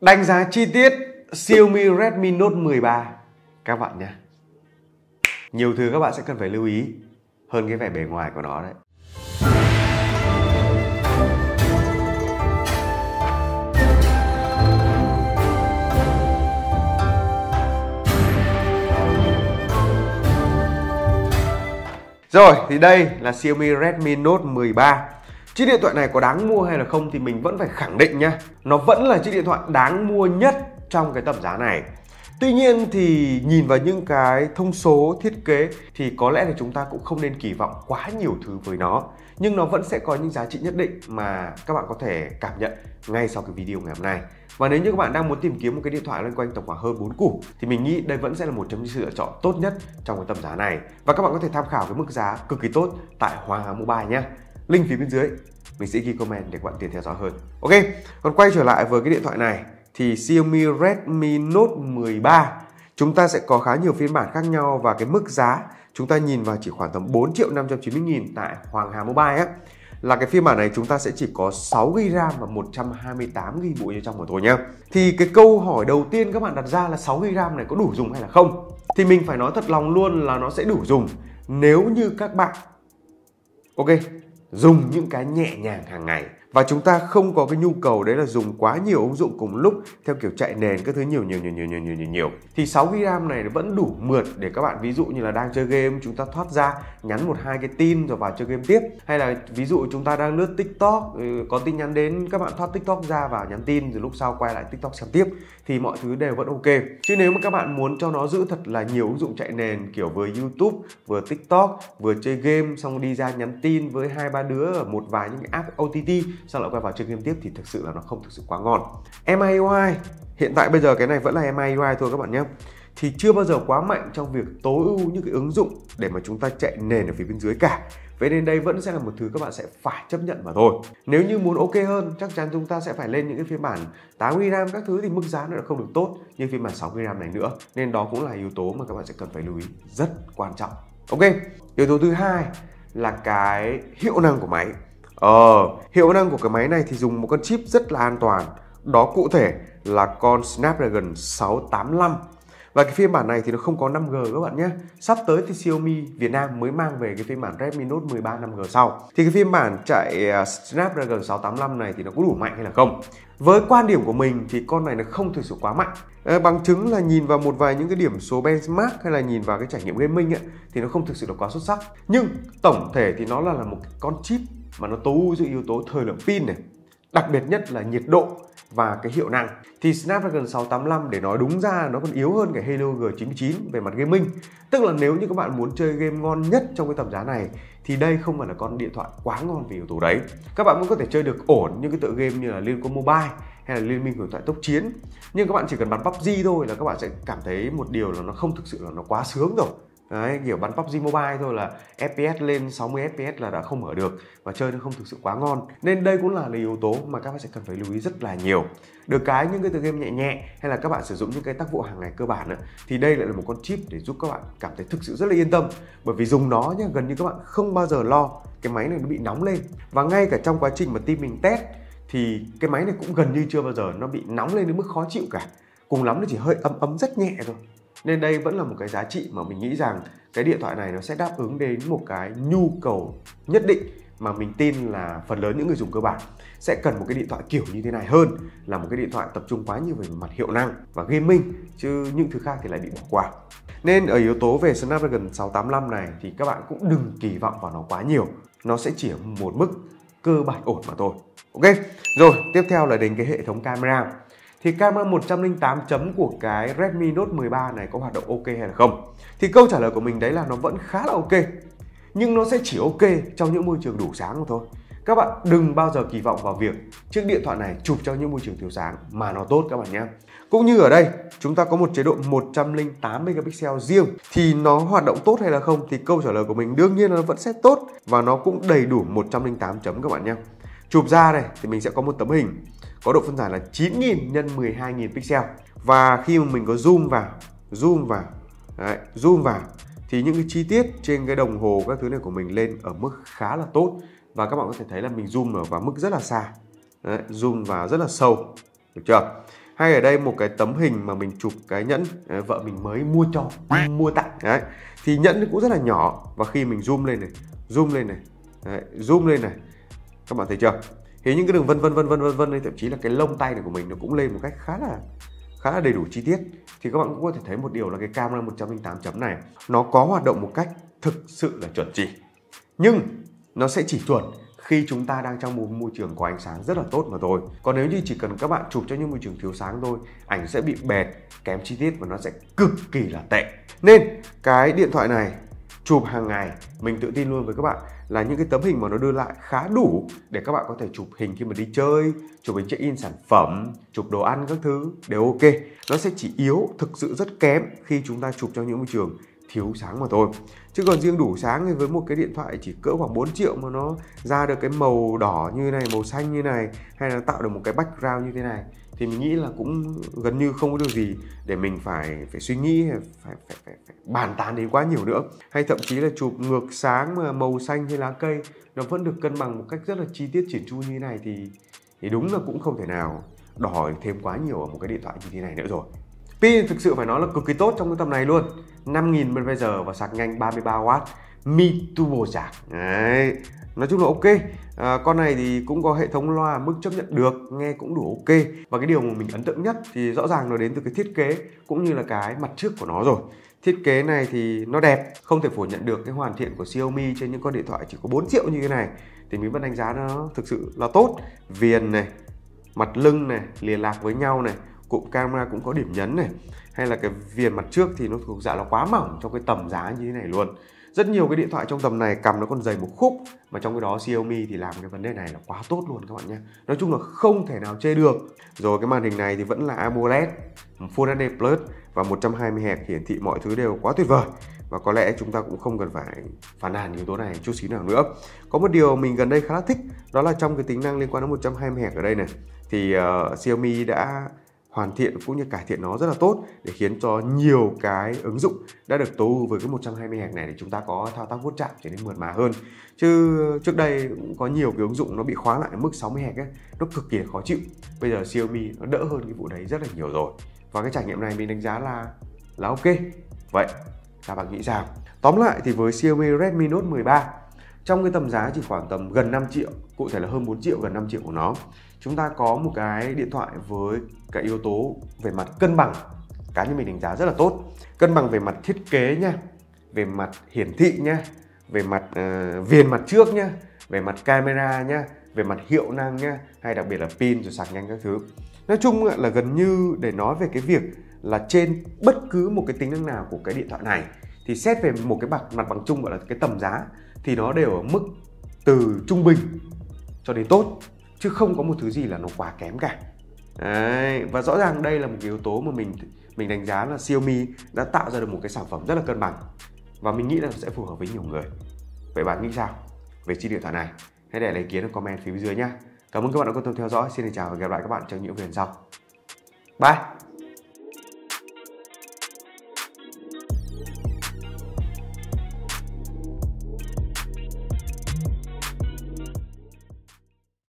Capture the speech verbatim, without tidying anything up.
Đánh giá chi tiết Xiaomi Redmi Note mười ba các bạn nhé. Nhiều thứ các bạn sẽ cần phải lưu ý hơn cái vẻ bề ngoài của nó đấy. Rồi, thì đây là Xiaomi Redmi Note mười ba. Chiếc điện thoại này có đáng mua hay là không thì mình vẫn phải khẳng định nhá, nó vẫn là chiếc điện thoại đáng mua nhất trong cái tầm giá này. Tuy nhiên thì nhìn vào những cái thông số thiết kế thì có lẽ là chúng ta cũng không nên kỳ vọng quá nhiều thứ với nó. Nhưng nó vẫn sẽ có những giá trị nhất định mà các bạn có thể cảm nhận ngay sau cái video ngày hôm nay. Và nếu như các bạn đang muốn tìm kiếm một cái điện thoại loanh quanh tầm khoảng hơn bốn củ thì mình nghĩ đây vẫn sẽ là một trong những sự lựa chọn tốt nhất trong cái tầm giá này. Và các bạn có thể tham khảo cái mức giá cực kỳ tốt tại Hoàng Hà Mobile nhé. Link phía bên dưới mình sẽ ghi comment để các bạn tiền theo dõi hơn. Ok, còn quay trở lại với cái điện thoại này thì Xiaomi Redmi Note mười ba chúng ta sẽ có khá nhiều phiên bản khác nhau và cái mức giá chúng ta nhìn vào chỉ khoảng tầm bốn triệu năm trăm chín mươi nghìn tại Hoàng Hà Mobile á, là cái phiên bản này chúng ta sẽ chỉ có sáu gi ga bai và một trăm hai mươi tám gi ga bai bộ nhớ trong mà thôi nhá. Thì cái câu hỏi đầu tiên các bạn đặt ra là sáu gi ga bai này có đủ dùng hay là không? Thì mình phải nói thật lòng luôn là nó sẽ đủ dùng nếu như các bạn ok dùng những cái nhẹ nhàng hàng ngày và chúng ta không có cái nhu cầu đấy là dùng quá nhiều ứng dụng cùng lúc theo kiểu chạy nền các thứ nhiều nhiều nhiều nhiều nhiều nhiều nhiều, nhiều. Thì sáu gi ga bai này vẫn đủ mượt để các bạn ví dụ như là đang chơi game chúng ta thoát ra nhắn một hai cái tin rồi vào chơi game tiếp, hay là ví dụ chúng ta đang lướt TikTok có tin nhắn đến các bạn thoát TikTok ra vào nhắn tin rồi lúc sau quay lại TikTok xem tiếp thì mọi thứ đều vẫn ok. Chứ nếu mà các bạn muốn cho nó giữ thật là nhiều ứng dụng chạy nền kiểu vừa YouTube vừa TikTok vừa chơi game xong đi ra nhắn tin với hai ba đứa ở một vài những app o tê tê sau lại quay vào chơi game tiếp thì thực sự là nó không thực sự quá ngon. em i u i hiện tại bây giờ cái này vẫn là em i u i thôi các bạn nhé, thì chưa bao giờ quá mạnh trong việc tối ưu những cái ứng dụng để mà chúng ta chạy nền ở phía bên dưới cả. Vậy nên đây vẫn sẽ là một thứ các bạn sẽ phải chấp nhận mà thôi. Nếu như muốn ok hơn chắc chắn chúng ta sẽ phải lên những cái phiên bản tám gi ga bai các thứ thì mức giá nó đã không được tốt như phiên bản sáu gi ga bai này nữa. Nên đó cũng là yếu tố mà các bạn sẽ cần phải lưu ý rất quan trọng. Ok, yếu tố thứ hai là cái hiệu năng của máy. Ờ, hiệu năng của cái máy này thì dùng một con chip rất là an toàn. Đó cụ thể là con Snapdragon sáu tám lăm. Và cái phiên bản này thì nó không có năm G các bạn nhé. Sắp tới thì Xiaomi Việt Nam mới mang về cái phiên bản Redmi Note mười ba năm G sau. Thì cái phiên bản chạy Snapdragon sáu tám lăm này thì nó có đủ mạnh hay là không? Với quan điểm của mình thì con này nó không thực sự quá mạnh. À, bằng chứng là nhìn vào một vài những cái điểm số benchmark hay là nhìn vào cái trải nghiệm gaming ấy, thì nó không thực sự là quá xuất sắc. Nhưng tổng thể thì nó là, là một con chip mà nó tối ưu giữa yếu tố thời lượng pin này, đặc biệt nhất là nhiệt độ và cái hiệu năng. Thì Snapdragon sáu tám lăm để nói đúng ra nó còn yếu hơn cái Helio G chín chín về mặt gaming. Tức là nếu như các bạn muốn chơi game ngon nhất trong cái tầm giá này thì đây không phải là con điện thoại quá ngon về yếu tố đấy. Các bạn vẫn có thể chơi được ổn những cái tựa game như là Liên Quân Mobile hay là Liên Minh Huyền Thoại Tốc Chiến. Nhưng các bạn chỉ cần bắn pê u bê giê thôi là các bạn sẽ cảm thấy một điều là nó không thực sự là nó quá sướng rồi. Đấy, kiểu bắn pê u bê giê Mobile thôi là ép pê ét lên sáu mươi ép pê ét là đã không mở được và chơi nó không thực sự quá ngon. Nên đây cũng là yếu tố mà các bạn sẽ cần phải lưu ý rất là nhiều. Được cái những cái tựa game nhẹ nhẹ hay là các bạn sử dụng những cái tác vụ hàng ngày cơ bản nữa, thì đây lại là một con chip để giúp các bạn cảm thấy thực sự rất là yên tâm. Bởi vì dùng nó nhá, gần như các bạn không bao giờ lo cái máy này nó bị nóng lên. Và ngay cả trong quá trình mà team mình test thì cái máy này cũng gần như chưa bao giờ nó bị nóng lên đến mức khó chịu cả. Cùng lắm nó chỉ hơi ấm ấm rất nhẹ thôi. Nên đây vẫn là một cái giá trị mà mình nghĩ rằng cái điện thoại này nó sẽ đáp ứng đến một cái nhu cầu nhất định mà mình tin là phần lớn những người dùng cơ bản sẽ cần một cái điện thoại kiểu như thế này hơn là một cái điện thoại tập trung quá nhiều về mặt hiệu năng và gaming, chứ những thứ khác thì lại bị bỏ qua. Nên ở yếu tố về Snapdragon sáu tám lăm này thì các bạn cũng đừng kỳ vọng vào nó quá nhiều. Nó sẽ chỉ ở một mức cơ bản ổn mà thôi. Ok, rồi tiếp theo là đến cái hệ thống camera. Thì camera một trăm lẻ tám chấm của cái Redmi Note mười ba này có hoạt động ok hay là không? Thì câu trả lời của mình đấy là nó vẫn khá là ok. Nhưng nó sẽ chỉ ok trong những môi trường đủ sáng mà thôi. Các bạn đừng bao giờ kỳ vọng vào việc chiếc điện thoại này chụp trong những môi trường thiếu sáng mà nó tốt các bạn nhé. Cũng như ở đây chúng ta có một chế độ một trăm lẻ tám megapixel riêng thì nó hoạt động tốt hay là không? Thì câu trả lời của mình đương nhiên là nó vẫn sẽ tốt và nó cũng đầy đủ một trăm lẻ tám chấm các bạn nhé. Chụp ra này thì mình sẽ có một tấm hình có độ phân giải là chín nghìn nhân mười hai nghìn pixel. Và khi mà mình có zoom vào, zoom vào, đấy, zoom vào thì những cái chi tiết trên cái đồng hồ các thứ này của mình lên ở mức khá là tốt. Và các bạn có thể thấy là mình zoom ở vào mức rất là xa. Đấy, zoom vào rất là sâu. Được chưa? Hay ở đây một cái tấm hình mà mình chụp cái nhẫn vợ mình mới mua cho, mua tặng đấy. Thì nhẫn cũng rất là nhỏ, và khi mình zoom lên này, zoom lên này, đấy, zoom lên này, các bạn thấy chưa? Thì những cái đường vân vân vân vân vân vân này, thậm chí là cái lông tay này của mình nó cũng lên một cách khá là khá là đầy đủ chi tiết. Thì các bạn cũng có thể thấy một điều là cái camera một trăm lẻ tám chấm này nó có hoạt động một cách thực sự là chuẩn chỉ. Nhưng nó sẽ chỉ chuẩn khi chúng ta đang trong một môi trường có ánh sáng rất là tốt mà thôi. Còn nếu như chỉ cần các bạn chụp cho những môi trường thiếu sáng thôi, ảnh sẽ bị bệt, kém chi tiết và nó sẽ cực kỳ là tệ. Nên cái điện thoại này chụp hàng ngày, mình tự tin luôn với các bạn là những cái tấm hình mà nó đưa lại khá đủ để các bạn có thể chụp hình khi mà đi chơi, chụp hình check-in sản phẩm, chụp đồ ăn các thứ đều ok. Nó sẽ chỉ yếu, thực sự rất kém khi chúng ta chụp trong những môi trường thiếu sáng mà thôi. Chứ còn riêng đủ sáng thì với một cái điện thoại chỉ cỡ khoảng bốn triệu mà nó ra được cái màu đỏ như này, màu xanh như này, hay là tạo được một cái background như thế này, thì mình nghĩ là cũng gần như không có điều gì để mình phải phải suy nghĩ, phải phải, phải, phải bàn tán đến quá nhiều nữa. Hay thậm chí là chụp ngược sáng mà màu xanh hay lá cây nó vẫn được cân bằng một cách rất là chi tiết chỉn chu như thế này, thì thì đúng là cũng không thể nào đòi hỏi thêm quá nhiều ở một cái điện thoại như thế này nữa rồi. Pin thực sự phải nói là cực kỳ tốt trong cái tầm này luôn, năm nghìn mAh và sạc nhanh ba mươi ba oát, Mi Turbo sạc. Đấy, nói chung là ok. À, con này thì cũng có hệ thống loa mức chấp nhận được, nghe cũng đủ ok. Và cái điều mà mình ấn tượng nhất thì rõ ràng nó đến từ cái thiết kế cũng như là cái mặt trước của nó rồi. Thiết kế này thì nó đẹp, không thể phủ nhận được cái hoàn thiện của Xiaomi trên những con điện thoại chỉ có bốn triệu như thế này thì mình vẫn đánh giá nó thực sự là tốt. Viền này, mặt lưng này, liền lạc với nhau này, cụm camera cũng có điểm nhấn này, hay là cái viền mặt trước thì nó thuộc dạng là quá mỏng trong cái tầm giá như thế này luôn. Rất nhiều cái điện thoại trong tầm này cầm nó còn dày một khúc, mà trong cái đó Xiaomi thì làm cái vấn đề này là quá tốt luôn các bạn nhé. Nói chung là không thể nào chê được. Rồi cái màn hình này thì vẫn là AMOLED Full ếch đê Plus và một trăm hai mươi héc, hiển thị mọi thứ đều quá tuyệt vời. Và có lẽ chúng ta cũng không cần phải phàn nàn yếu tố này chút xíu nào nữa. Có một điều mình gần đây khá là thích, đó là trong cái tính năng liên quan đến một trăm hai mươi héc ở đây này, thì uh, Xiaomi đã hoàn thiện cũng như cải thiện nó rất là tốt để khiến cho nhiều cái ứng dụng đã được tối ưu với cái một trăm hai mươi héc này để chúng ta có thao tác vuốt chạm trở nên mượt mà hơn. Chứ trước đây cũng có nhiều cái ứng dụng nó bị khóa lại ở mức sáu mươi héc ấy, nó cực kỳ khó chịu. Bây giờ Xiaomi nó đỡ hơn cái vụ đấy rất là nhiều rồi. Và cái trải nghiệm này mình đánh giá là là ok. Vậy các bạn nghĩ sao? Tóm lại thì với Xiaomi Redmi Note mười ba, trong cái tầm giá chỉ khoảng tầm gần năm triệu, cụ thể là hơn bốn triệu, gần năm triệu của nó, chúng ta có một cái điện thoại với cái yếu tố về mặt cân bằng, cá nhân mình đánh giá rất là tốt. Cân bằng về mặt thiết kế nha, về mặt hiển thị nha, về mặt uh, viền mặt trước nha, về mặt camera nha, về mặt hiệu năng nha, hay đặc biệt là pin rồi sạc nhanh các thứ. Nói chung là gần như để nói về cái việc là trên bất cứ một cái tính năng nào của cái điện thoại này thì xét về một cái mặt mặt bằng chung gọi là cái tầm giá thì nó đều ở mức từ trung bình cho đến tốt, chứ không có một thứ gì là nó quá kém cả. Đấy, và rõ ràng đây là một cái yếu tố mà mình mình đánh giá là Xiaomi đã tạo ra được một cái sản phẩm rất là cân bằng, và mình nghĩ là nó sẽ phù hợp với nhiều người. Vậy bạn nghĩ sao về chiếc điện thoại này? Hãy để lại ý kiến ở comment phía dưới nhé. Cảm ơn các bạn đã quan tâm theo dõi. Xin chào và hẹn gặp lại các bạn trong những video sau. Bye.